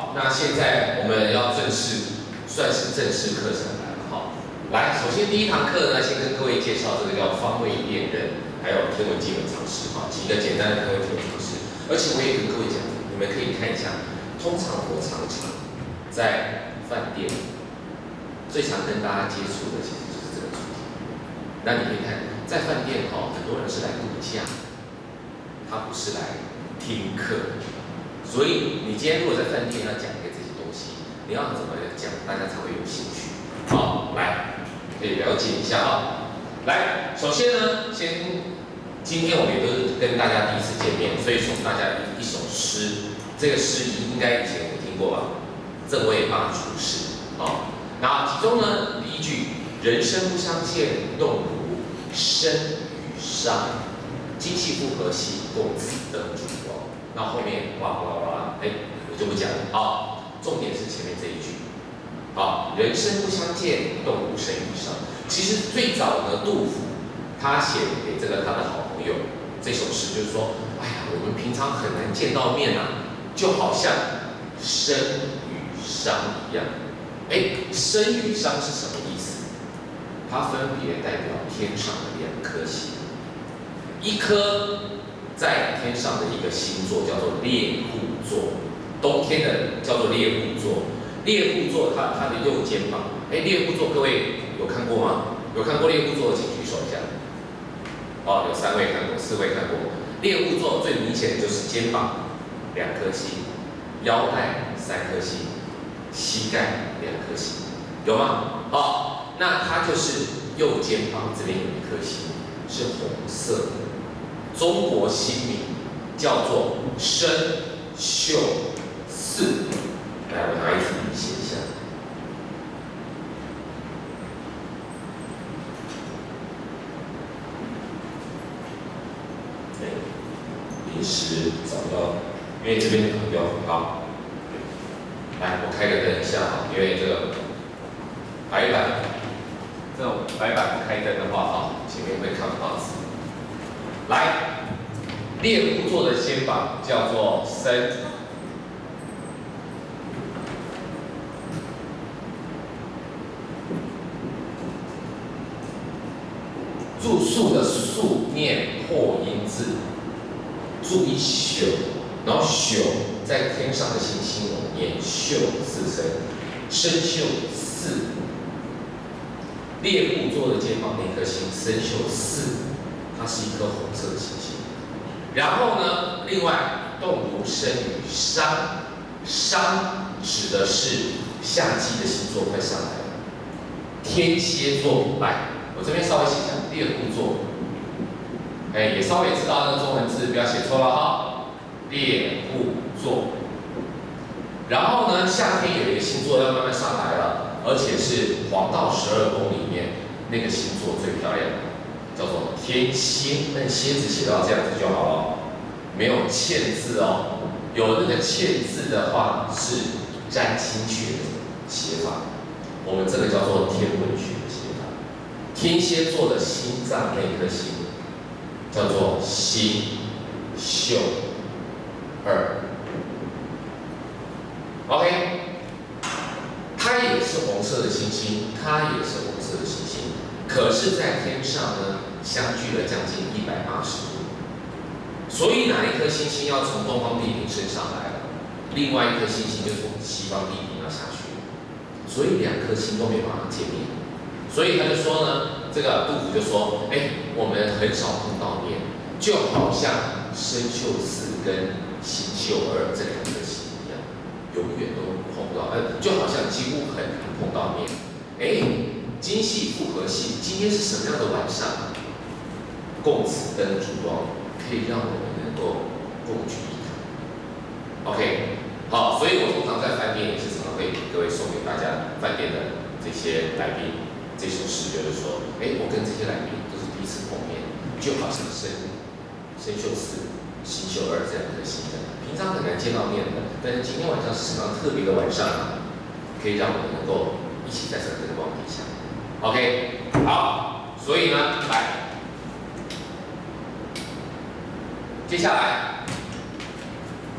好，那现在我们要算是正式课程来了哈。来，首先第一堂课呢，先跟各位介绍这个叫方位辨认，还有天文基本常识哈，几个简单的天文基本常识。而且我也跟各位讲，你们可以看一下，通常我常在饭店最常跟大家接触的其实就是这个主题。那你可以看，在饭店哈，很多人是来度假，他不是来听课。所以你今天如果在饭店要讲一个这些东西，你要怎么讲，大家才会有兴趣？好，来，可以了解一下啊。来，首先呢，今天我们也都是跟大家第一次见面，所以送大家一首诗。这个诗应该以前有听过吧？正位罢除世。好，那其中呢，第一句“人生不相见，动如身与商，今夕复何夕，共此灯烛光。”那后面哇，我就不讲了。好，重点是前面这一句。好，人生不相见，动如身与商。其实最早呢，杜甫他写给这个他的好朋友这首诗，就是说，哎呀，我们平常很难见到面啊，就好像身与商一样。身与商是什么意思？它分别代表天上的两颗星，一颗在天上的一个星座叫做猎户座，冬天的叫做猎户座。猎户座它的右肩膀，猎户座各位有看过吗？有看过猎户座的请举手一下。哦，有3位看过，4位看过。猎户座最明显的就是肩膀2颗星，腰带3颗星，膝盖2颗星，有吗？好，那它就是右肩膀这边有一颗星是红色的。中国新名叫做生锈4。来，我拿一支笔写一下。临时找不到，因为这边很标好。来，我开个灯一下哈，因为这个白板，这种白板不开灯的话哈，前面会看不到字。来，猎户座的肩膀叫做身。住宿的宿念破音字，注意宿，然后宿在天上的星星我们念宿4声，生锈4。猎户座的肩膀那颗星生锈4，它是一颗红色的星星。然后呢，另外动如身与商，商指的是夏季的星座快上来了，天蝎座。来，我这边稍微写一下猎户座，也稍微知道那个中文字，不要写错了哈。猎户座。然后呢，夏天有一个星座要慢慢上来了，而且是黄道12宫里面那个星座最漂亮的，叫做天蝎。但蝎子写到这样子就好了，没有欠字哦。有那个欠字的话是占星学的写法，我们这个叫做天文学的写法。天蝎座的心脏那颗星叫做星宿2。OK， 它也是红色的星星，它也是红色的星星，可是，在天上呢，相距了将近180度。所以哪一颗星星要从东方地平升上来了，另外一颗星星就从西方地平要下去，所以2颗星都没办法见面。所以他就说呢，这个杜甫就说，我们很少碰到面，就好像生锈4跟星宿2这2颗星一样，永远都碰不到，就好像几乎很难碰到面。今夕复何夕？今天是什么样的晚上？共此灯烛光，可以让我们能够共聚一堂。OK， 好，所以我通常在饭店也是常常会给各位送给大家饭店的这些来宾这首诗，就是说，我跟这些来宾都是第一次碰面，就好像生锈4、星宿2这样的星的，平常很难见到面的，但是今天晚上是什么样特别的晚上啊？可以让我们能够一起在这个灯光底下。OK， 好，所以呢，来，接下来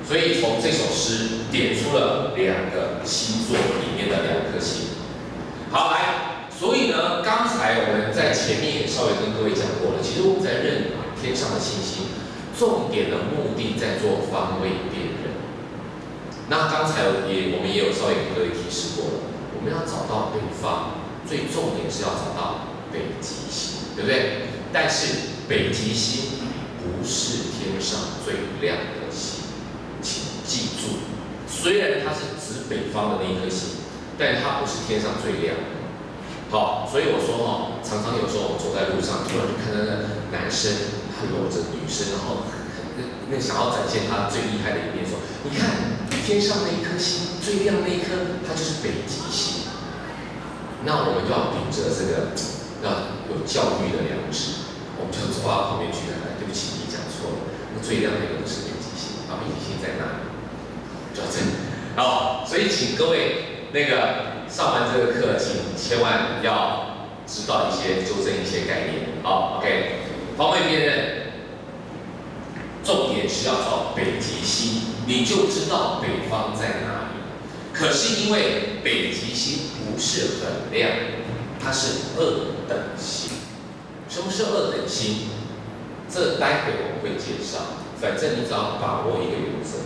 所以从这首诗点出了2个星座里面的2颗星。好，来，所以呢，刚才我们在前面也稍微跟各位讲过了，其实我们在认天上的星星，重点的目的在做方位辨认。那刚才我们也有稍微跟各位提示过了，我们要找到北方，最重点是要找到北极星，对不对？但是北极星不是天上最亮的星，请记住，虽然它是指北方的那一颗星，但它不是天上最亮的。好，所以我说常常有时候我们走在路上，突然就看到那个男生他搂着女生，然后那想要展现他最厉害的一面，说你看天上那一颗星最亮那一颗，它就是北极星。那我们就要秉着这个要有教育的良知，我们就走到旁边去看，对不起，你讲错了，那最亮那个不是北极星，北极星在哪里？就要这里。好，所以请各位那个上完这个课，请千万要知道一些、纠正一些概念。好 ，OK， 方位辨认。重点是要找北极星，你就知道北方在哪里。可是因为北极星不是很亮，它是2等星。什么是2等星？这待会我们会介绍。反正你只要把握一个原则：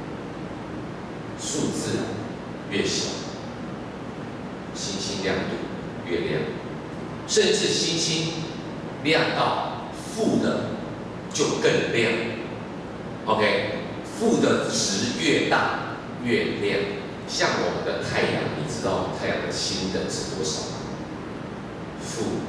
数字越小，星星亮度越亮，甚至星星亮到负的就更亮。OK， 负的值越大越亮。像我们的太阳，你知道太阳的星等是多少吗？负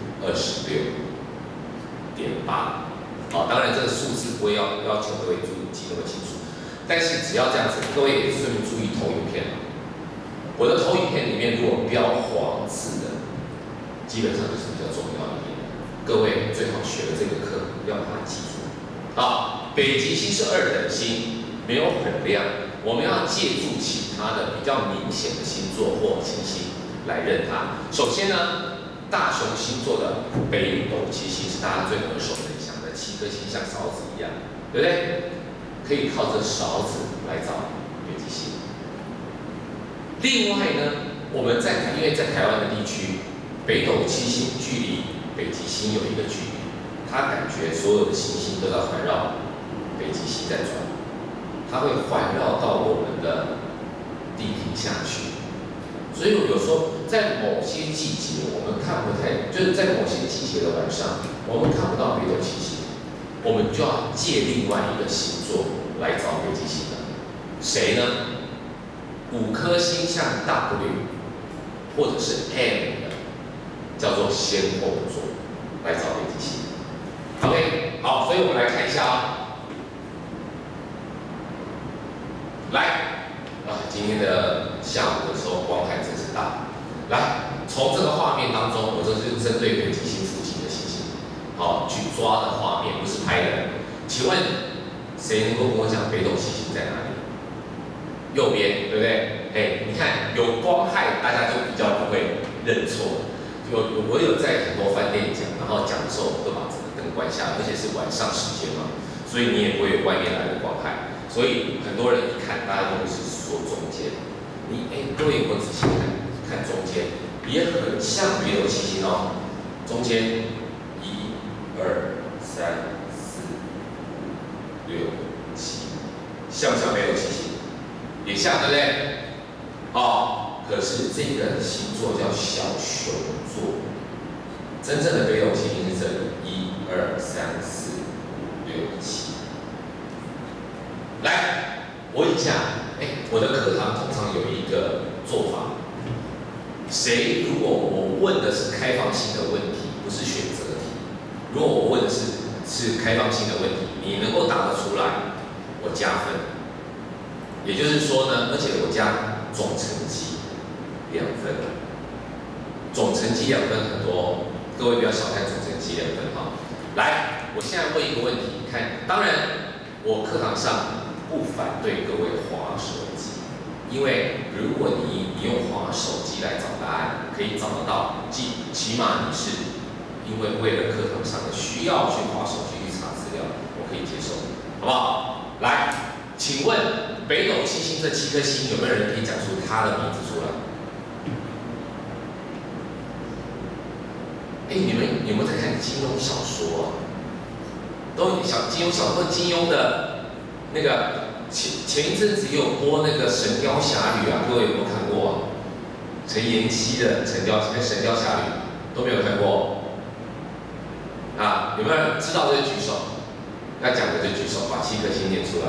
26.8。好，当然这个数字不会要求各位记那么清楚，但是只要这样子，各位也顺便注意投影片。我的投影片里面如果标黄字的，基本上就是比较重要一点。各位最好学了这个课要把它记住。好，北极星是2等星，没有很亮，我们要借助其他的比较明显的星座或行星来认它。首先呢，大熊星座的北斗七星是大家最耳熟能详的，7颗星像勺子一样，对不对？可以靠着勺子来找北极星。另外呢，我们因为在台湾的地区，北斗七星距离北极星有一个距离，它感觉所有的行星都在环绕北极星在转，它会环绕到我们的地底下去。所以有时候在某些季节，我们看不太，就是在某些季节的晚上，我们看不到北斗七星，我们就要借另外一个星座来找北极星的。谁呢？5颗星像 W 或者是 M 的，叫做仙后座，来找北极星。OK， 好，所以我们来看一下来今天的下午的时候光害真是大。来，从这个画面当中，我这是针对北极星附近的星星，去抓的画面，不是拍的。请问谁能够跟我讲北斗七星在哪里？右边，对不对？你看有光害，大家就比较不会认错。我有在很多饭店讲，然后讲的时候都把这个灯关下，而且是晚上时间嘛，所以你也不会有外面来的光害。所以很多人一看，大家都是说中间。各位有没有仔细看中间？也很像北斗七星中间1、2、3、4、6、7，像不像北斗七星？也像，对不对？可是这个星座叫小熊座，真正的北斗七星是这里，1、2、3、4、6、7。来，我讲，我的课堂通常有一个做法，如果我问的是开放性的问题，不是选择题，如果我问的是开放性的问题，你能够答得出来，我加分。也就是说呢，而且我加总成绩2分，总成绩2分很多，各位不要小看总成绩2分来，我现在问一个问题，看，当然我课堂上不反对各位滑手机，因为如果你用滑手机来找答案，可以找得到，起码你是因为为了课堂上的需要去滑手机去查资料，我可以接受，好不好？来， 请问北斗七星这7颗星有没有人可以讲出它的名字出来？你们有没有在看金庸小说啊？金庸小说，金庸的那个前一阵子也有播那个《神雕侠侣》啊，各位有没有看过啊？陈妍希的《神雕侠侣》都没有看过啊？有没有人知道的就举手？要讲的就举手，把7颗星念出来。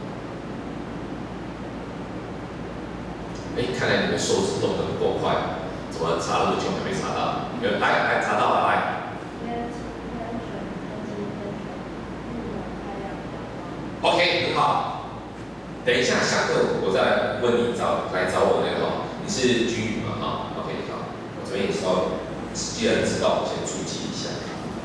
看来你们手指动得不够快，怎么查那么久还没查到？来查到了，来。OK， 很好。等一下下课我再问你来找我那个哦。你是君宇嘛？哈 ，OK， 好，我这边也稍微，既然知道，我先注记一下。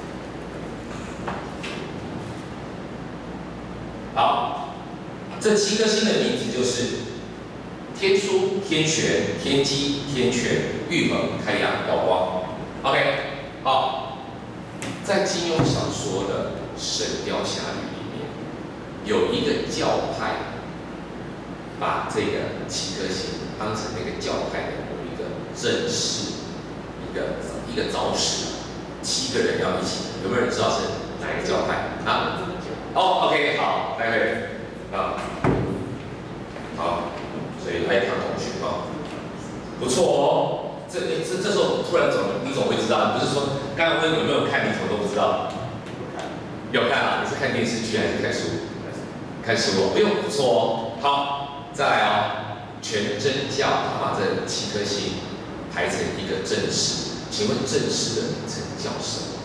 好，这7颗星的名字就是天枢、天璇、天机、天权、玉衡、开阳、耀光。OK， 好，在金庸小说的《神雕侠侣》里面，有一个教派，把这个7颗星当成那个教派的某一个正式，一个招式，7个人要一起，有没有人知道是哪一个教派啊？哦 ，OK， 好，待会啊，好，所以爱康同学啊，不错哦。这时候突然你总会知道，你不是说刚刚问有没有看，你怎么都不知道？有看啊？你是看电视剧还是看书？看书哦，不错哦。好，再来哦。全真教他把这7颗星排成一个正式，请问正式的名称叫什么？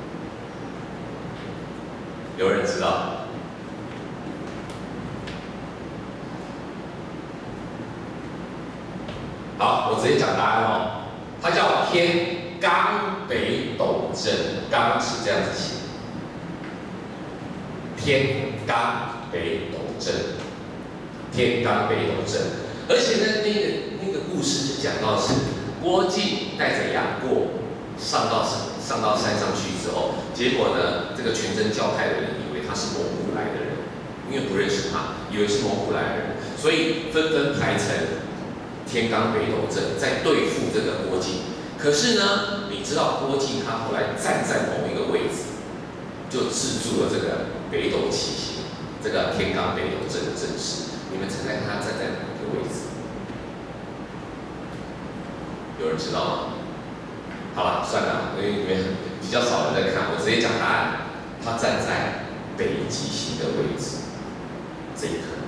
有人知道？好，我直接讲答案哦。它叫天罡北斗真，罡是这样子写，天罡北斗真，天罡北斗真。而且呢，那个故事就讲到是郭靖带着杨过上到山上去之后，结果呢，这个全真教派的人以为他是蒙古来的人，因为不认识他，以为是蒙古来的人，所以纷纷排成天罡北斗阵在对付这个郭靖。可是呢，你知道郭靖他后来站在某一个位置，就制住了这个北斗七星，这个天罡北斗阵的阵势。你们猜猜看他站在哪一个位置？有人知道吗？好了，算了，因为你们比较少人在看，我直接讲答案。他站在北极星的位置，这一颗。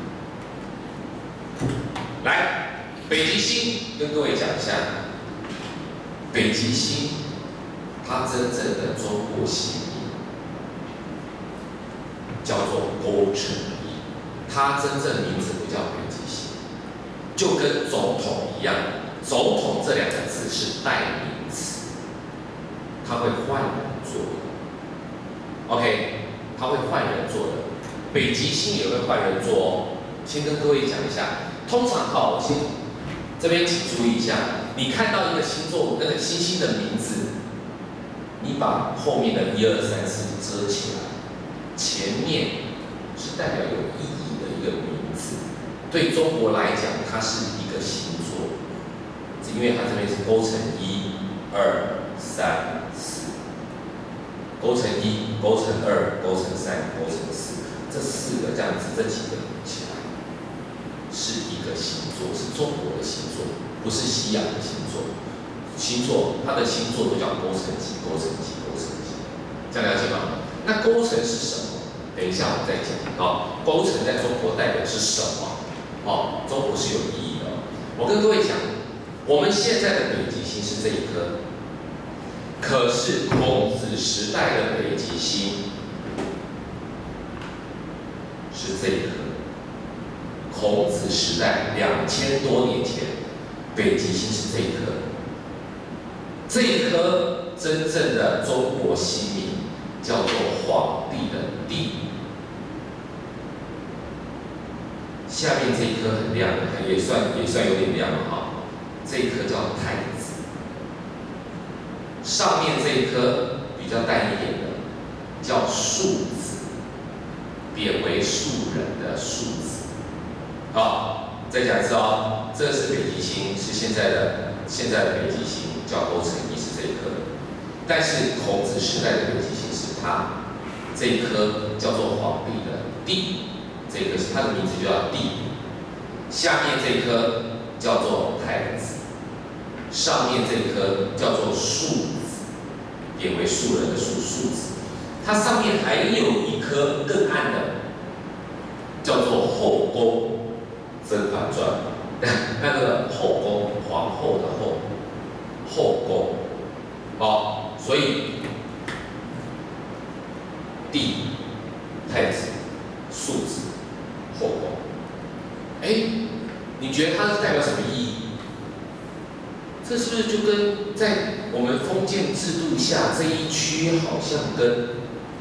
来，北极星跟各位讲一下，北极星它真正的中国姓名叫做勾陈一，它真正名字不叫北极星，就跟总统一样，总统这2个字是代名词，它会换人做的。OK， 它会换人做的，北极星也会换人做哦。先跟各位讲一下，通常我先这边请注意一下，你看到一个星座那个星星的名字，你把后面的1、2、3、4遮起来，前面是代表有意义的一个名字。对中国来讲，它是一个星座，因为它这边是勾陈1、2、3、4。勾陈1、勾陈2、勾陈3、勾陈4，这4个这样子，这几个起来是一个星座，是中国的星座，不是西洋的星座。星座它的星座都叫勾陈几、勾陈几、勾陈几，这样了解吗？那勾陈是什么？等一下我再讲。勾陈在中国代表是什么？中国是有意义的。我跟各位讲，我们现在的北极星是这一颗。可是孔子时代的北极星是这一颗。孔子时代2000多年前，北极星是这一颗。这一颗真正的中国星名叫做皇帝的帝。下面这一颗很亮的，也算有点亮了哈。这一颗叫太子。上面这一颗比较淡一点的叫庶子，贬为庶人的庶子。 再讲一次哦，这个是北极星，是现在的北极星，叫勾陈一是这一颗。但是孔子时代的北极星是它这一颗叫做皇帝的帝，这一颗是它的名字就叫帝。下面这一颗叫做太子，上面这一颗叫做庶子，点为庶人的庶子。它上面还有一颗更暗的，叫做后宫。《甄嬛传》那个后宫，皇后的后宫，哦，所以帝、太子、庶子、后宫，你觉得它是代表什么意义？这是不是就跟在我们封建制度下这一区好像跟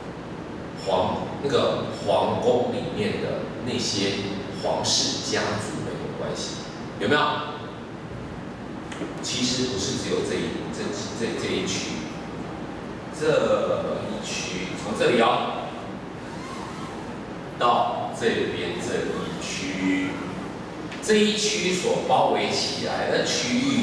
皇宫里面的那些皇室家族们有关系？有没有？其实不是只有这一区，从这里到这边这一区所包围起来的区域，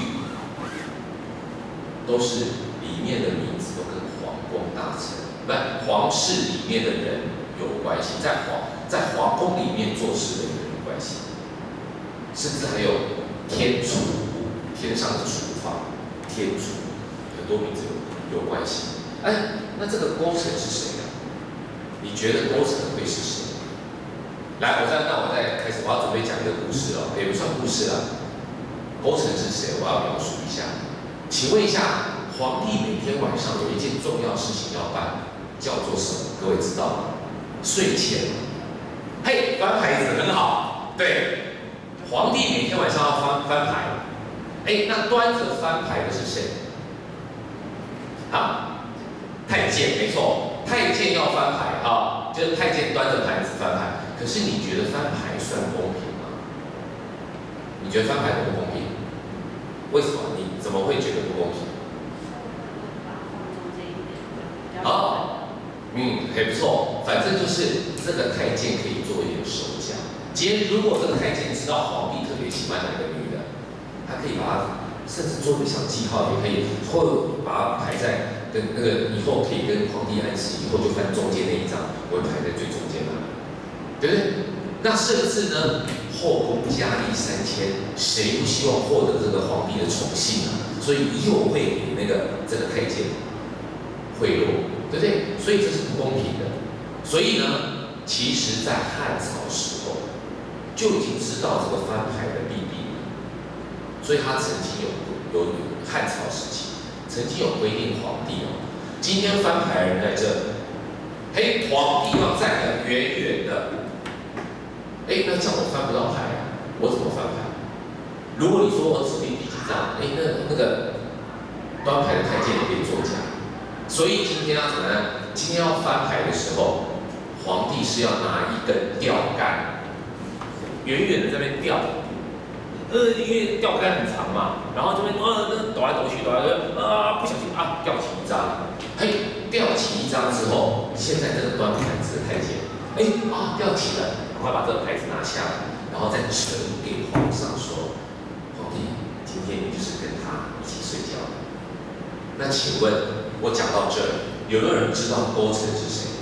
都是里面的名字都跟皇宫大臣、皇室里面的人有关系，在皇宫里面做事的人有关系，甚至还有天厨，天上的厨房，天厨，很多名字有关系。那这个勾陈是谁啊？你觉得勾陈会是谁？来，我再开始，我要准备讲一个故事了，也不算故事了。勾陈是谁？我要描述一下。请问一下，皇帝每天晚上有一件重要事情要办，叫做什么？各位知道吗？睡前。嘿，翻牌子很好。对，皇帝每天晚上要翻牌。那端着翻牌的是谁？太监，没错，太监要翻牌就是太监端着牌子翻牌。可是你觉得翻牌算公平吗？你觉得翻牌公不公平？为什么？你怎么会觉得不公平？还不错，反正就是这个太监可以做一点手脚。今天如果这个太监知道皇帝特别喜欢哪个女的，他可以把它甚至做个小记号，也可以，或把它排在跟那个以后可以跟皇帝暗示，以后就翻中间那一张，我会排在最中间嘛，对不对？那甚至呢，后宫佳丽3000，谁不希望获得这个皇帝的宠幸啊？所以又会给这个太监贿赂，对不对？所以这是不公平的。所以呢，其实在汉朝时候就已经知道这个翻牌的利弊了，所以他曾经有汉朝时期曾经有规定皇帝今天翻牌的人在这，皇帝要站得远远的。那这样我翻不到牌我怎么翻牌？如果你说我指定第几张，那个端牌的太监也可以作假。所以今天要怎么样？今天要翻牌的时候，皇帝是要拿一根钓竿，远远的在那边钓，因为钓竿很长嘛，然后这边抖来抖去，不小心钓起一张，钓起一张之后，现在这个端牌子的太监，钓起了。赶快把这个牌子拿下来，然后再呈给皇上说：“皇帝，今天你就是跟他一起睡觉的。”那请问，我讲到这，有没有人知道勾陈是谁？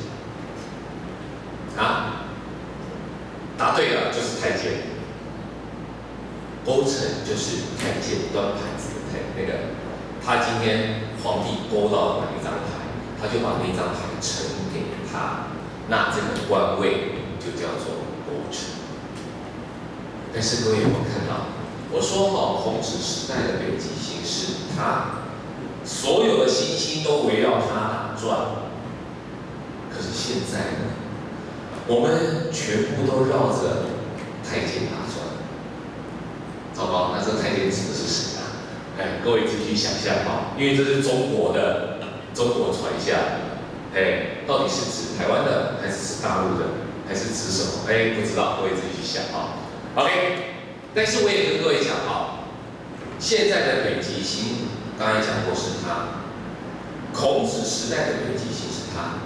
答对了，就是太监。勾陈就是太监端牌子的他今天皇帝勾到哪一张牌，他就把那张牌呈给他，那这个官位就叫做勾陈。但是各位有没有看到？我说孔子时代的北极星是他所有的星星都围绕他打转，可是现在呢，我们全部都绕着太监打转。糟糕，那这个太监指的是谁啊？各位自己去想象因为这是中国传下，到底是指台湾的，还是指大陆的，还是指什么？不知道，各位自己去想OK， 但是我也跟各位讲现在的北极星，刚才讲过是它，孔子时代的北极星是它，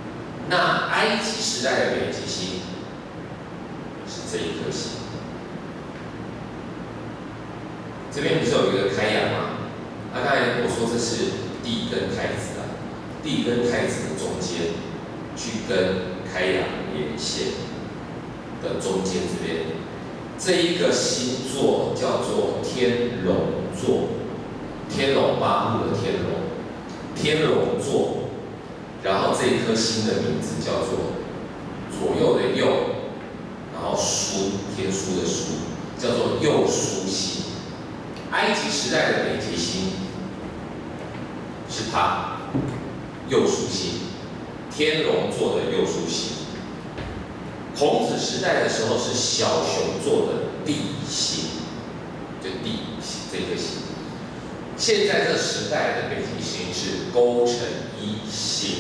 那埃及时代的北极星是这一颗星。 这边不是有一个开阳吗？刚才我说这是地跟太子啊，地跟太子的中间去跟开阳连线的中间这边，这一个星座叫做天龙座，天龙八部的天龙，天龙座。然后这一颗星的名字叫做左右的右，然后书，天书的书，叫做右书星。埃及时代的北极星是它，右书星，天龙座的右书星。孔子时代的时候是小熊座的地星，就地这颗星。现在这时代的北极星是勾陈一星，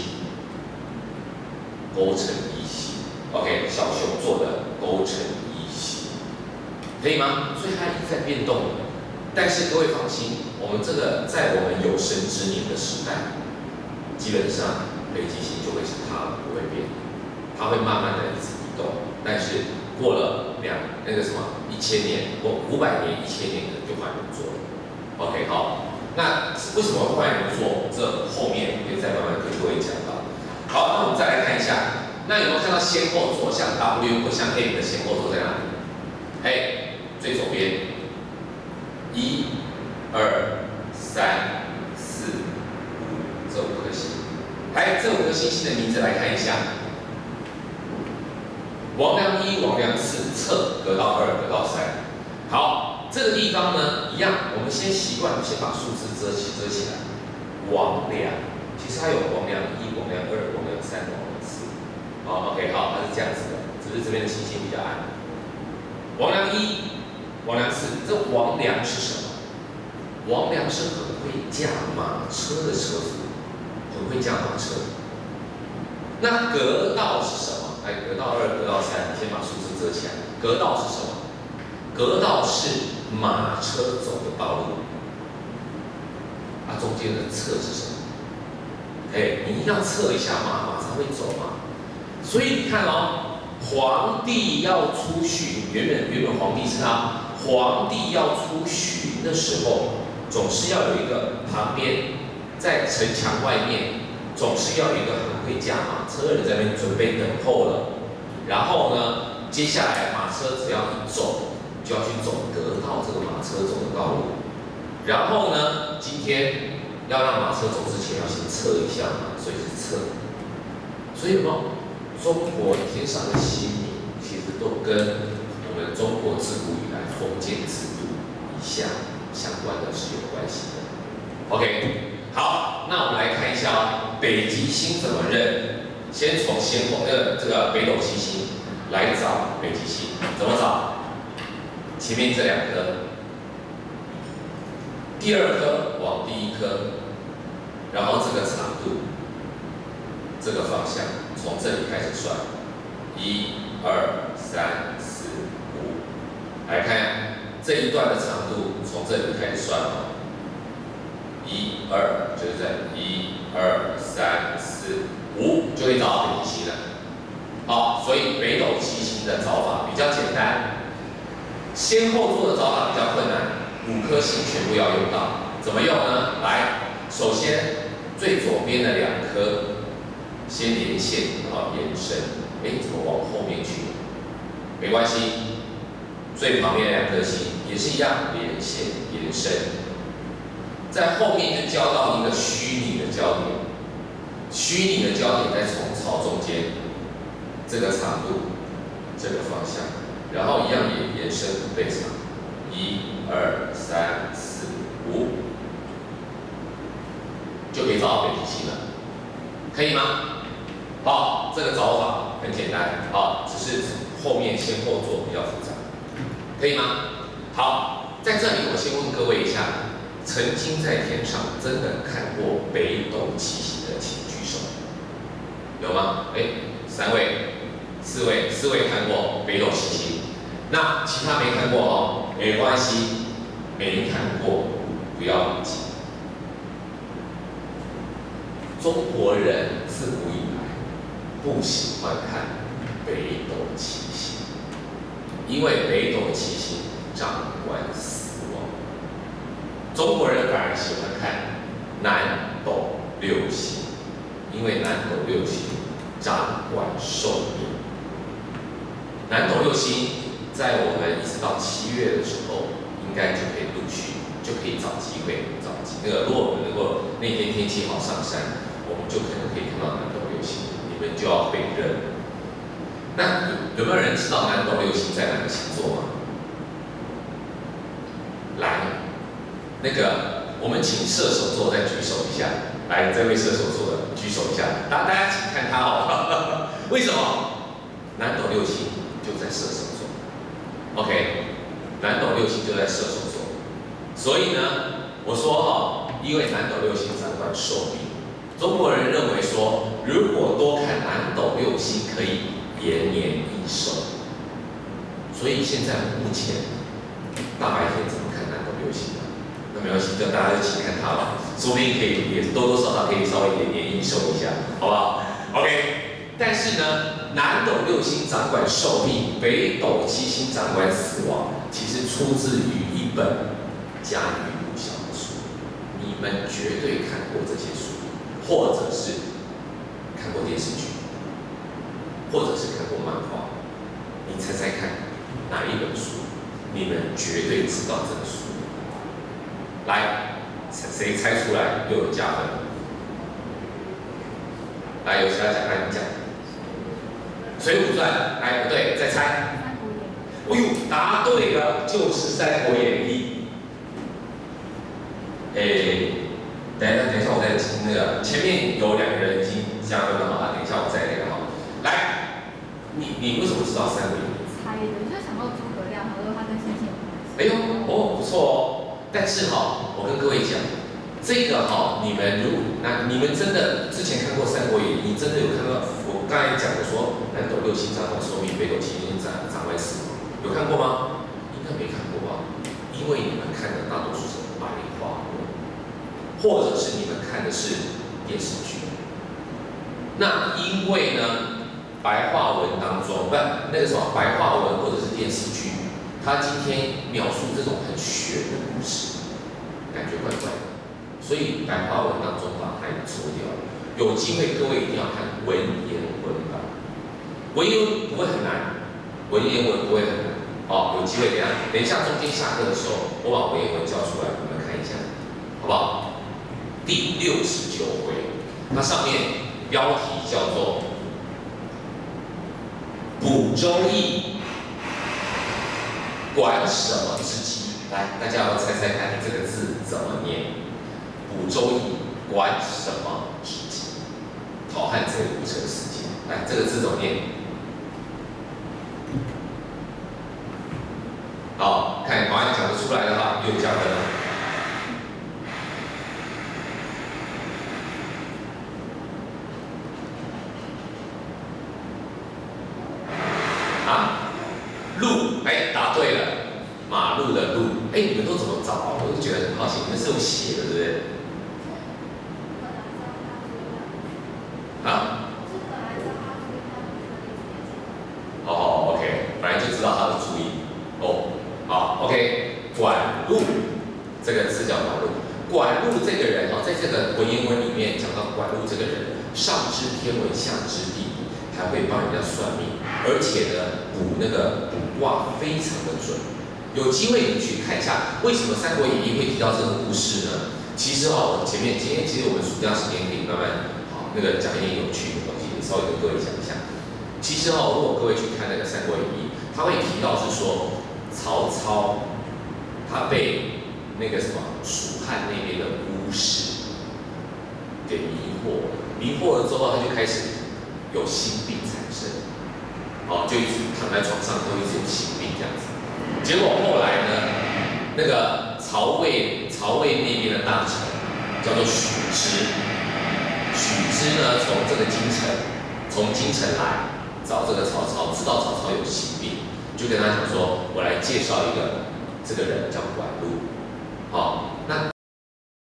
勾陈一星 ，OK， 小熊座的勾陈一星，可以吗？所以它一直在变动。但是各位放心，我们这个在我们有生之年的时代，基本上北极星就会是它，不会变，它会慢慢的一直移动。但是过了1000年或500年、1000年的就换人做了。OK， 好。那为什么会换人做？这后面会再慢慢跟各位讲到。好，那我们再来看一下，那有没有看到先后座？像 W 或像 M 的先后座在哪里？哎，最左边，1、2、3、4、5，这5颗星。来，这5颗星星的名字来看一下。王梁1、王梁4，侧隔到2，隔到3。好，这个地方呢，一样，我们先习惯先把数字遮起来。王梁，其实它有王梁1、王梁2、王梁3、王梁4。好 ，OK， 好，它是这样子的，只是这边的星星比较暗。王梁1、王梁4，这王梁是什么？王梁是很会驾马车的车夫，很会驾马车。那革道是什么？哎，革道2、革道3，先把数字遮起来。革道是什么？革道是马车走的道路，啊，中间的侧是什么？哎，你一定要侧一下马才会走嘛。所以你看哦，皇帝要出巡，原本皇帝是他，皇帝要出巡的时候，总是要有一个旁边在城墙外面，总是要有一个很会驾马车的人在那边准备等候了。然后呢，接下来马车只要一走，就要去走革道这个马车走的道路。然后呢，今天要让马车走之前要先测一下嘛，所以是测。所以有没有中国天上的星名，其实都跟我们中国自古以来封建制度以下相关的是有关系的。OK， 好，那我们来看一下哦，北极星怎么认？先从这个北斗七星来找北极星，怎么找？前面这2颗，第2颗往第1颗，然后这个长度，这个方向从这里开始算，1、2、3、4、5，来看这一段的长度，从这里开始算哦，1、2就是在1、2、3、4、5就可以找到北极星了。好，所以北斗七星的找法比较简单。先后座的找法比较困难，5颗星全部要用到，怎么用呢？来，首先最左边的2颗先连线，然后延伸。哎，怎么往后面去？没关系，最旁边的2颗星也是一样，连线延伸，在后面就交到一个虚拟的焦点，虚拟的焦点再从朝中间，这个长度，这个方向。然后一样也延伸5倍长，1、2、3、4、5，就可以找到北极星了，可以吗？好，这个找法很简单，好，只是后面先后座比较复杂，可以吗？好，在这里我先问各位一下，曾经在天上真的看过北斗七星的，请举手，有吗？哎，3位、4位看过北斗七星。那其他没看过哦，没关系，没看过不要紧。中国人自古以来不喜欢看北斗七星，因为北斗七星掌管死亡。 中国人反而喜欢看南斗六星，因为南斗六星掌管寿命。南斗六星在我们一直到7月的时候，应该就可以陆续就可以找机会如果我们能够那天天气好上山，我们就可能可以看到南斗六星，你们就要会认。那有没有人知道南斗六星在哪个星座吗？来，我们请射手座再举手一下。来，这位射手座的举手一下，大家请看他哦。为什么？南斗六星就在射手座。OK， 南斗六星就在射手座。所以呢，我说因为南斗六星掌管寿命，中国人认为说，如果多看南斗六星可以延年益寿。所以现在目前大白天怎么看南斗六星呢？那没关系，就大家就请看它吧，说不定可以也多多少少可以稍微延年益寿一下，好不好 ？OK。但是呢，南斗六星掌管寿命，北斗七星掌管死亡，其实出自于一本家喻户晓的书，你们绝对看过这些书，或者是看过电视剧，或者是看过漫画。你猜猜看，哪一本书？你们绝对知道这个书。来，谁猜出来又有加分？来，有谁要讲？来，你讲。《水浒传》来，不对，再猜。哎呦，答对了，就是《三国演义》。等一下，我再听前面有2个人已经加分了哈，等一下我再哈。来，你为什么知道《三国演义》？ 猜的，就是想到诸葛亮，他说他跟星星有关系。 哎呦，不错哦。但是我跟各位讲，这个你们真的之前看过《三国演义》，你真的有看到我刚才讲的说南斗六星掌管寿命，北斗七星掌管死亡，有看过吗？应该没看过吧？因为你们看的大多数是白话文，或者是你们看的是电视剧。那因为呢，白话文当中白话文或者是电视剧，它今天描述这种很玄的故事，感觉怪怪的，所以白话文当中把它也抽掉了。有机会各位一定要看文言文版，文言文不会很难，文言文不会很难。有机会等一下中间下课的时候，我把文言文教出来，你们看一下，好不好？第69回，它上面标题叫做“补周易，管什么之机”。来，大家要猜猜看这个字怎么念？补周易，管什么之机？好汉贼无车事件。来，这个字怎么念？好，看马上讲得出来的话，又加分了。路，答对了，马路的路。你们都怎么找？我就觉得很好奇，你们是用写的，对不对？OK， 本来就知道他的注意。好 ，OK， 管路这个字叫管路。管路这个人在这个文言文里面讲到管路这个人，上知天文，下知地理，还会帮人家算命，而且呢，卜卦非常的准。有机会你去看一下，为什么《三国演义》会提到这个故事呢？其实我前面今天其实我们暑假时间可以慢慢讲一点有趣的东西，稍微跟各位讲一下。其实如果各位去看那个《三国演义》，他会提到是说曹操他被蜀汉那边的巫师给迷惑了之后，他就开始有心病产生，就一直躺在床上都一直有心病这样子。结果后来呢，曹魏那边的大臣叫做许之呢，从京城来找这个曹操，知道曹操有心病，就跟他讲说，我来介绍一个这个人叫管路，那